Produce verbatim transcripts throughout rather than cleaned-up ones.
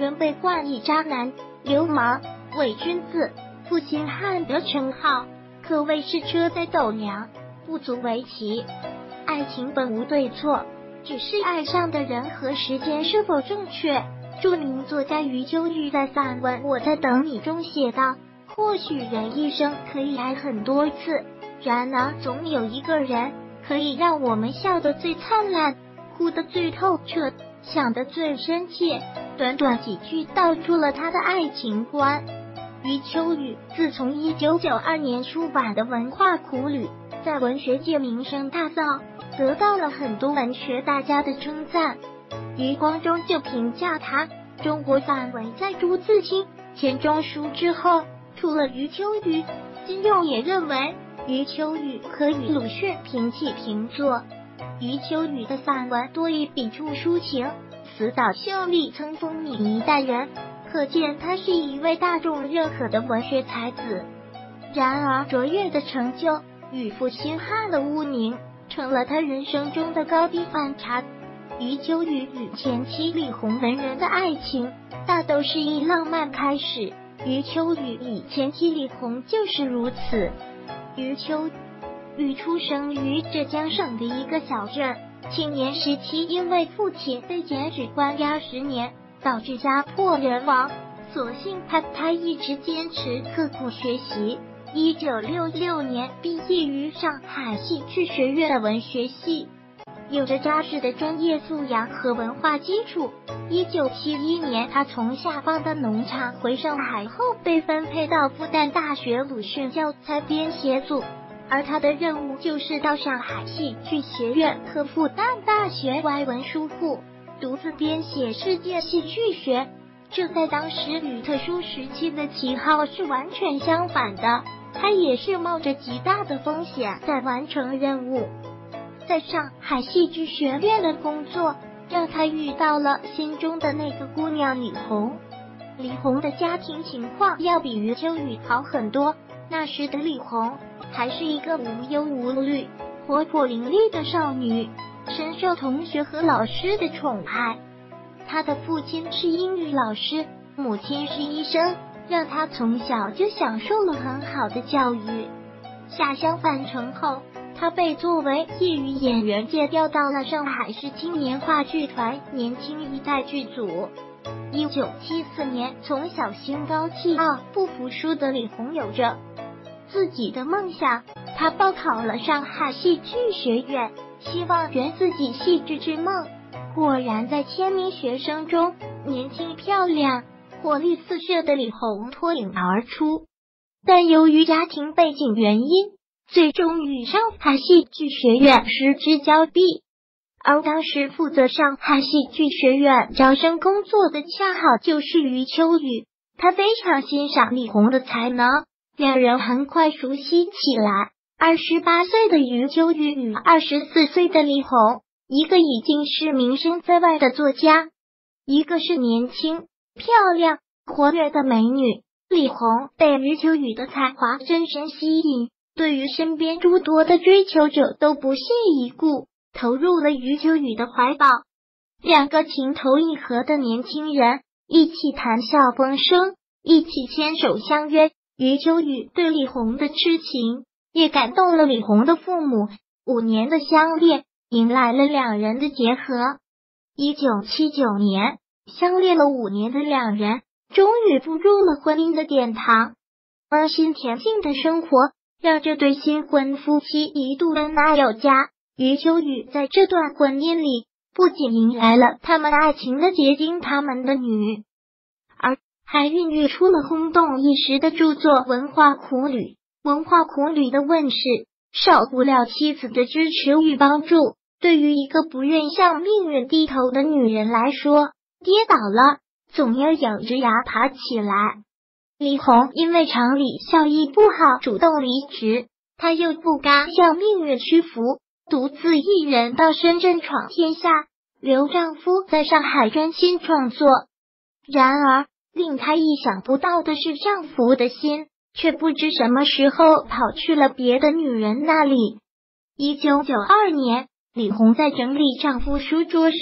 人被冠以渣男、流氓、伪君子、负心汉的称号，可谓是车载斗量，不足为奇。爱情本无对错，只是爱上的人和时间是否正确。著名作家余秋雨在散文《我在等你》中写道：或许人一生可以爱很多次，然而总有一个人可以让我们笑得最灿烂，哭得最透彻，想得最深切。短短几句道出了他的爱情观。余秋雨自从一九九二年出版的《文化苦旅》在文学界名声大噪，得到了很多文学大家的称赞。余光中就评价他，中国散文在朱自清、钱钟书之后，除了余秋雨，金庸也认为余秋雨可与鲁迅平起平坐。余秋雨的散文多以笔触抒情，词藻秀丽，曾风靡一代人，可见他是一位大众认可的文学才子。然而卓越的成就与负心汉的污名，成了他人生中的高低反差。余秋雨与前妻李红文人的爱情大都是以浪漫开始，余秋雨与前妻李红就是如此。余秋雨出生于浙江省的一个小镇，青年时期因为父亲被检举关押十年，导致家破人亡，所幸他他一直坚持刻苦学习。一九六六年毕业于上海戏剧学院的文学系，有着扎实的专业素养和文化基础。一九七一年，他从下放的农场回上海后，被分配到复旦大学鲁迅教材编写组，而他的任务就是到上海戏剧学院和复旦大学外文书库独自编写世界戏剧学。这在当时与特殊时期的旗号是完全相反的，他也是冒着极大的风险在完成任务。在上海戏剧学院的工作让他遇到了心中的那个姑娘李红。李红的家庭情况要比余秋雨好很多，那时的李红还是一个无忧无虑、活泼伶俐的少女，深受同学和老师的宠爱。她的父亲是英语老师，母亲是医生，让她从小就享受了很好的教育。下乡返城后，他被作为业余演员借调到了上海市青年话剧团年轻一代剧组。一九七四年，从小心高气傲、不服输的李红有着自己的梦想，他报考了上海戏剧学院，希望圆自己戏剧之梦。果然，在千名学生中，年轻漂亮、活力四射的李红脱颖而出。但由于家庭背景原因，最终与上海戏剧学院失之交臂。而当时负责上海戏剧学院招生工作的恰好就是余秋雨，他非常欣赏李红的才能，两人很快熟悉起来。二十八岁的余秋雨与二十四岁的李红，一个已经是名声在外的作家，一个是年轻、漂亮、活跃的美女。李红被余秋雨的才华深深吸引，对于身边诸多的追求者都不屑一顾，投入了余秋雨的怀抱。两个情投意合的年轻人一起谈笑风生，一起牵手相约。余秋雨对李红的痴情也感动了李红的父母，五年的相恋迎来了两人的结合。一九七九年，相恋了五年的两人终于步入了婚姻的殿堂。温馨恬静的生活让这对新婚夫妻一度恩爱有加。余秋雨在这段婚姻里不仅迎来了他们爱情的结晶，他们的女儿，还孕育出了轰动一时的著作《文化苦旅》。《文化苦旅》的问世，少不了妻子的支持与帮助。对于一个不愿向命运低头的女人来说，跌倒了总要咬着牙爬起来。李红因为厂里效益不好主动离职，她又不甘向命运屈服，独自一人到深圳闯天下，留丈夫在上海专心创作。然而令她意想不到的是，丈夫的心却不知什么时候跑去了别的女人那里。一九九二年，李红在整理丈夫书桌时，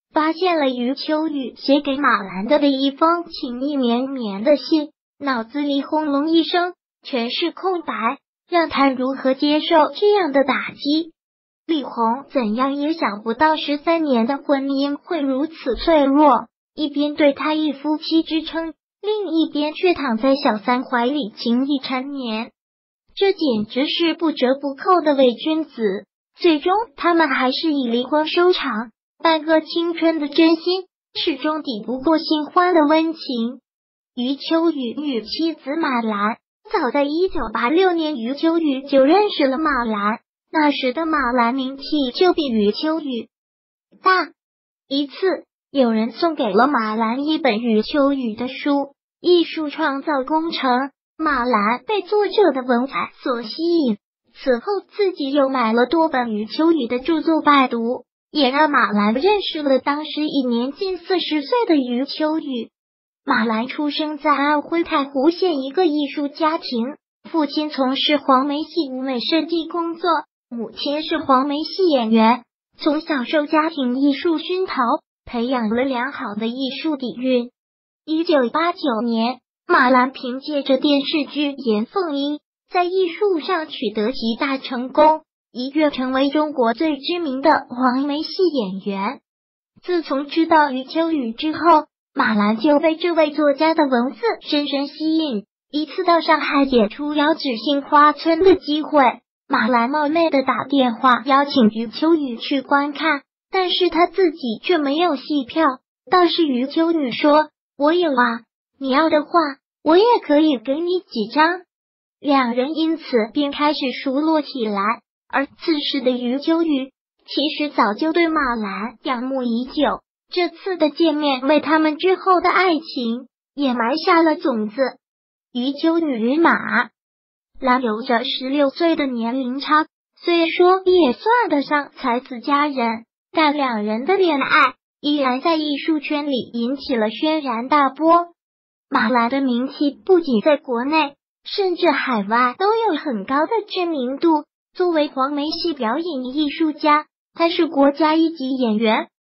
发现了余秋雨写给马兰的第一封情意绵绵的信，脑子里轰隆一声，全是空白，让他如何接受这样的打击？李红怎样也想不到十三年的婚姻会如此脆弱，一边对他以夫妻之称，另一边却躺在小三怀里情意缠绵，这简直是不折不扣的伪君子。最终他们还是以离婚收场，半个青春的真心始终抵不过新欢的温情。余秋雨与妻子马兰，早在一九八六年余秋雨就认识了马兰，那时的马兰名气就比余秋雨大。一次有人送给了马兰一本余秋雨的书《艺术创造工程》，马兰被作者的文采所吸引，此后自己又买了多本余秋雨的著作拜读，也让马兰认识了当时已年近四十岁的余秋雨。马兰出生在安徽太湖县一个艺术家庭，父亲从事黄梅戏舞美设计工作，母亲是黄梅戏演员，从小受家庭艺术熏陶，培养了良好的艺术底蕴。一九八九年，马兰凭借着电视剧《严凤英》在艺术上取得极大成功，一跃成为中国最知名的黄梅戏演员。自从知道余秋雨之后，马兰就被这位作家的文字深深吸引。一次到上海演出遥指杏花村的机会，马兰冒昧的打电话邀请余秋雨去观看，但是他自己却没有戏票。倒是余秋雨说：“我有啊，你要的话，我也可以给你几张。”两人因此便开始熟络起来。而此时的余秋雨其实早就对马兰仰慕已久，这次的见面为他们之后的爱情也埋下了种子。余秋雨与马兰有着十六岁的年龄差，虽说也算得上才子佳人，但两人的恋爱依然在艺术圈里引起了轩然大波。马兰的名气不仅在国内，甚至海外都有很高的知名度。作为黄梅戏表演艺术家，他是国家一级演员，